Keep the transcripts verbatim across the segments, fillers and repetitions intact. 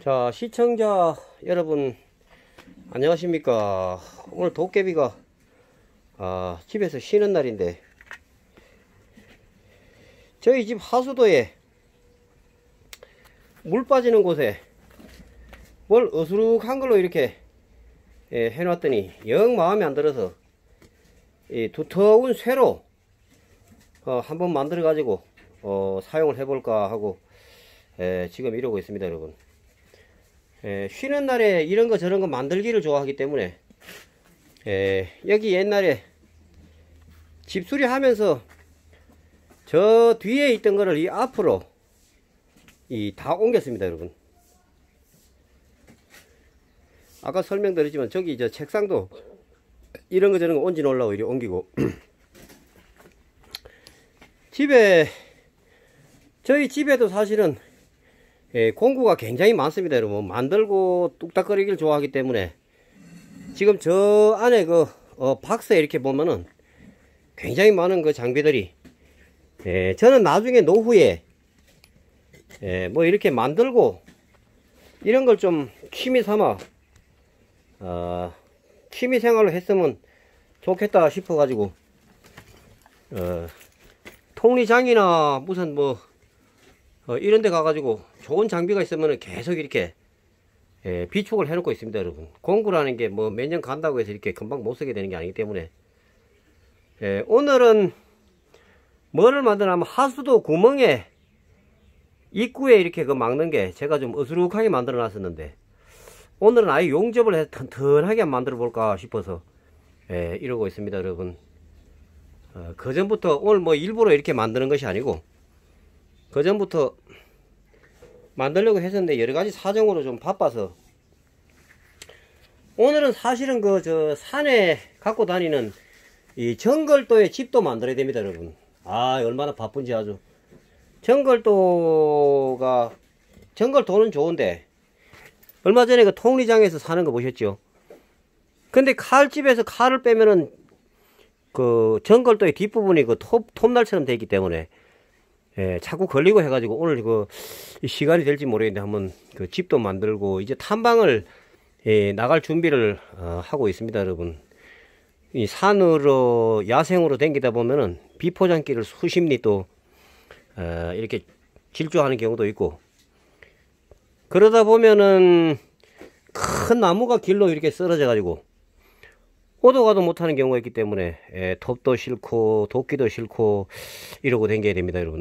자, 시청자 여러분 안녕하십니까. 오늘 도깨비가 아, 집에서 쉬는 날인데 저희 집 하수도에 물 빠지는 곳에 뭘 어수룩한 걸로 이렇게 예, 해놨더니 영 마음에 안 들어서 이 두터운 쇠로 어, 한번 만들어 가지고 어, 사용을 해볼까 하고 예, 지금 이러고 있습니다. 여러분, 예, 쉬는 날에 이런 거 저런 거 만들기를 좋아하기 때문에 예, 여기 옛날에 집수리 하면서 저 뒤에 있던 거를 이 앞으로 이 다 옮겼습니다. 여러분, 아까 설명드렸지만 저기 저 책상도 이런 거 저런 거 옮겨 놓으려고 이렇게 옮기고 집에 저희 집에도 사실은 예, 공구가 굉장히 많습니다. 여러분, 만들고 뚝딱거리기를 좋아하기 때문에 지금 저 안에 그 어, 박스에 이렇게 보면은 굉장히 많은 그 장비들이 예, 저는 나중에 노후에 예, 뭐 이렇게 만들고 이런 걸 좀 취미 삼아 어, 취미 생활로 했으면 좋겠다 싶어 가지고 어, 통리장이나 무슨 뭐 어, 이런 데 가가지고 좋은 장비가 있으면 계속 이렇게 예, 비축을 해놓고 있습니다. 여러분, 공구라는 게 뭐 몇 년 간다고 해서 이렇게 금방 못 쓰게 되는 게 아니기 때문에 예, 오늘은 뭐를 만드냐면 하수도 구멍에 입구에 이렇게 그 막는 게 제가 좀 어수룩하게 만들어 놨었는데 오늘은 아예 용접을 해서 튼튼하게 만들어 볼까 싶어서 예, 이러고 있습니다. 여러분, 어, 그 전부터 오늘 뭐 일부러 이렇게 만드는 것이 아니고 그 전부터 만들려고 했었는데 여러가지 사정으로 좀 바빠서 오늘은 사실은 그 저 산에 갖고 다니는 이 정글도의 집도 만들어야 됩니다. 여러분, 아 얼마나 바쁜지. 아주 정글도가 정글도는 좋은데 얼마 전에 그 통리장에서 사는 거 보셨죠? 근데 칼집에서 칼을 빼면은 그 정글도의 뒷부분이 그 톱, 톱날처럼 되어 있기 때문에 예, 자꾸 걸리고 해가지고 오늘 그 시간이 될지 모르겠는데 한번 그 집도 만들고 이제 탐방을 예, 나갈 준비를 어, 하고 있습니다. 여러분, 이 산으로 야생으로 댕기다 보면은 비포장길을 수십리 또 어, 이렇게 질주하는 경우도 있고 그러다 보면은 큰 나무가 길로 이렇게 쓰러져 가지고 오도 가도 못하는 경우가 있기 때문에 예, 톱도 싫고 도끼도 싫고 이러고 댕겨야 됩니다. 여러분,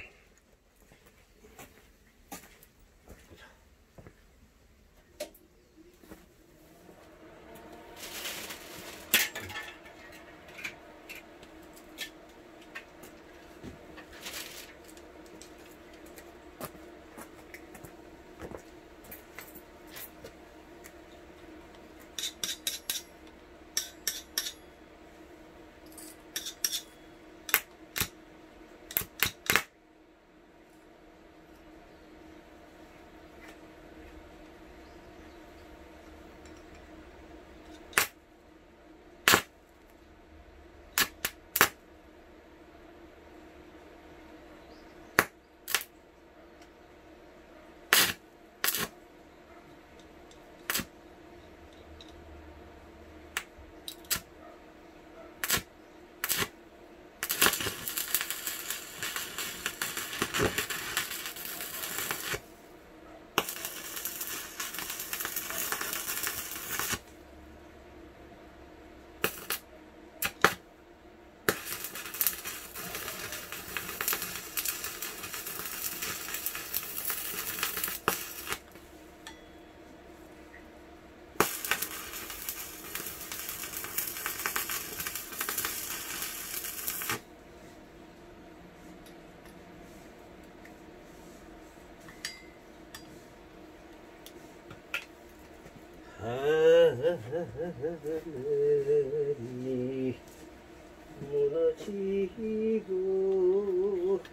하늘이 무너지고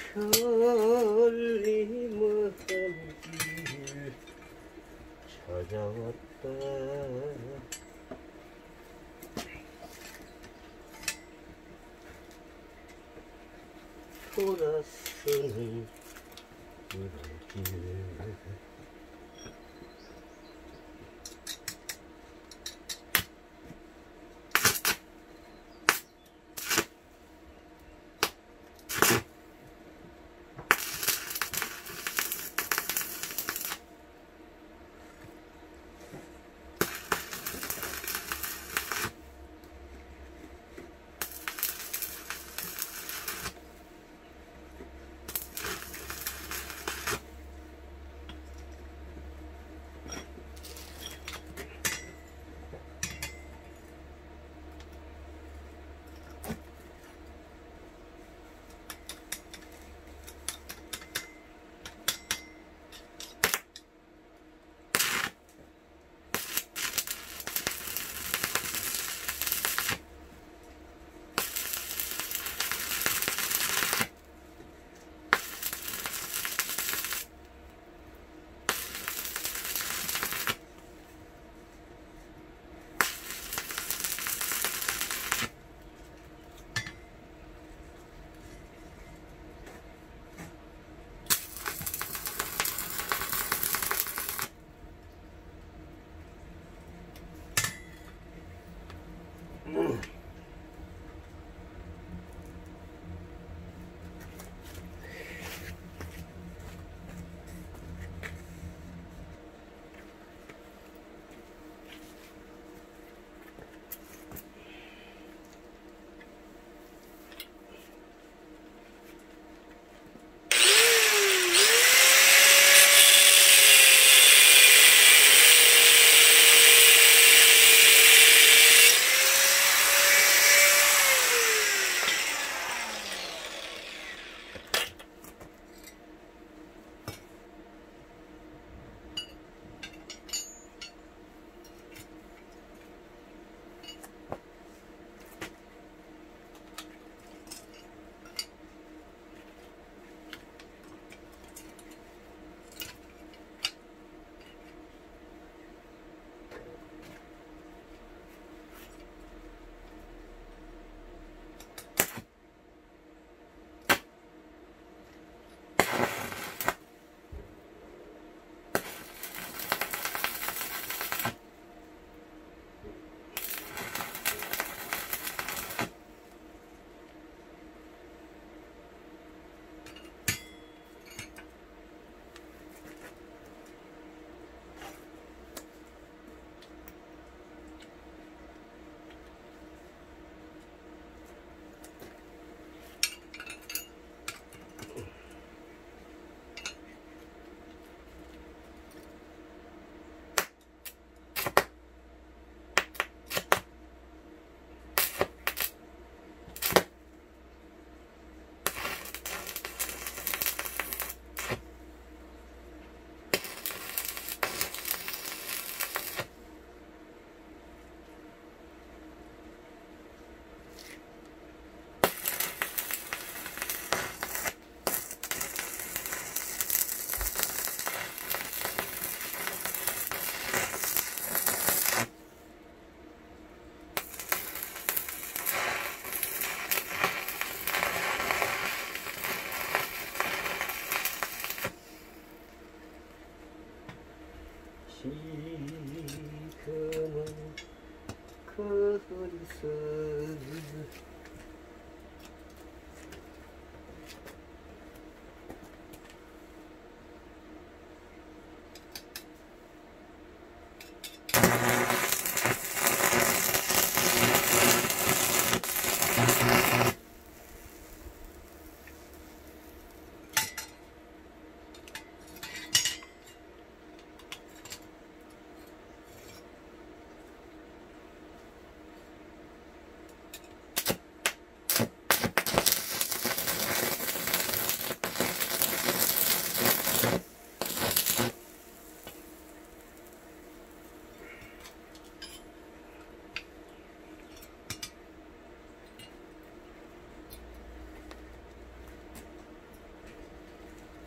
틀림없는 길 찾아왔다. 돌아서는 그런 길.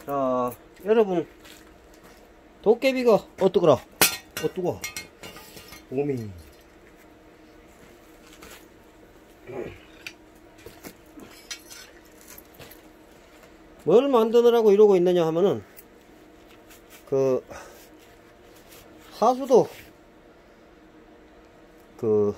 자, 여러분, 도깨비가 어떠거라? 어떠고? 오미. 뭘 만드느라고 이러고 있느냐 하면은, 그, 하수도, 그,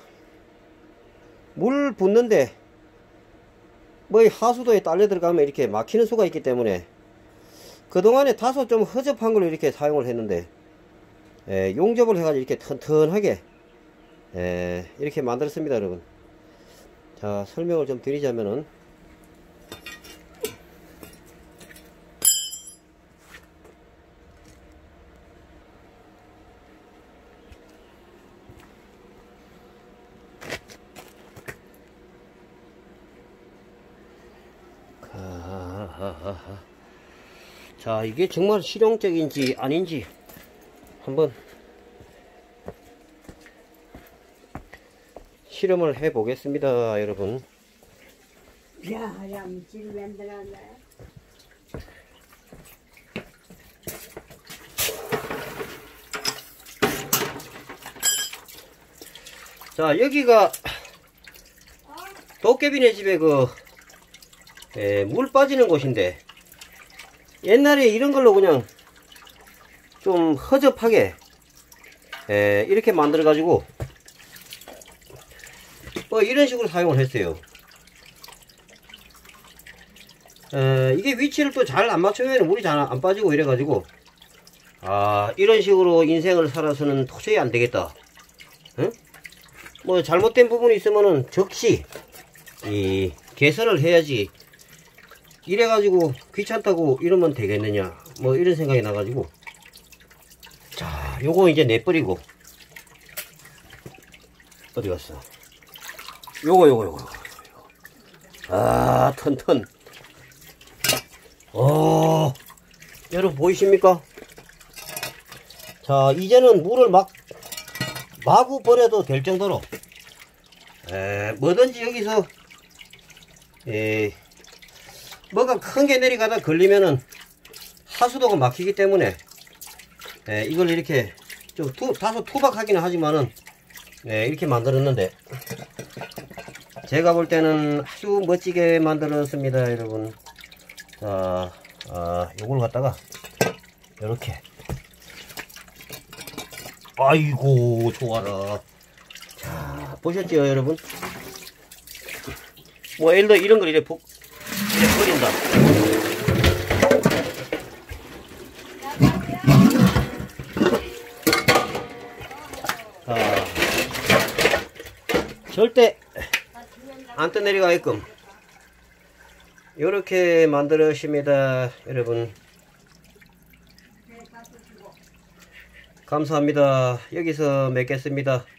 물 붓는데, 뭐 하수도에 딸려 들어가면 이렇게 막히는 수가 있기 때문에, 그동안에 다소 좀 허접한 걸 이렇게 사용을 했는데, 에, 용접을 해가지고 이렇게 튼튼하게, 에, 이렇게 만들었습니다, 여러분. 자, 설명을 좀 드리자면은, 자, 이게 정말 실용적인지 아닌지 한번 실험을 해 보겠습니다, 여러분. 야, 야, 미칠 만들었네. 자, 여기가 도깨비네 집에 그, 에, 물 빠지는 곳인데, 옛날에 이런 걸로 그냥 좀 허접하게, 에, 이렇게 만들어 가지고 뭐 이런 식으로 사용을 했어요. 에, 이게 위치를 또 잘 안 맞추면 물이 잘 안 빠지고 이래 가지고, 아, 이런 식으로 인생을 살아서는 도저히 안 되겠다. 응? 뭐 잘못된 부분이 있으면은 즉시 이 개선을 해야지, 이래가지고 귀찮다고 이러면 되겠느냐, 뭐 이런 생각이 나가지고, 자, 요거 이제 내버리고, 어디 갔어? 요거 요거 요거 요거. 아, 턴턴. 어, 여러분 보이십니까? 자, 이제는 물을 막 마구 버려도 될 정도로, 에, 뭐든지 여기서 에, 뭐가 큰 게 내려가다 걸리면은 하수도가 막히기 때문에, 에, 이걸 이렇게 좀 투, 다소 투박하기는 하지만은, 에, 이렇게 만들었는데, 제가 볼 때는 아주 멋지게 만들었습니다, 여러분. 자, 아, 요걸 갖다가 요렇게, 아이고 좋아라. 자, 보셨죠, 여러분? 뭐 예를 들어 이런 걸 이렇게 복 이렇게 버린다. 자, 절대 안 떠내려가게끔 요렇게 만들어십니다, 여러분. 감사합니다. 여기서 맺겠습니다.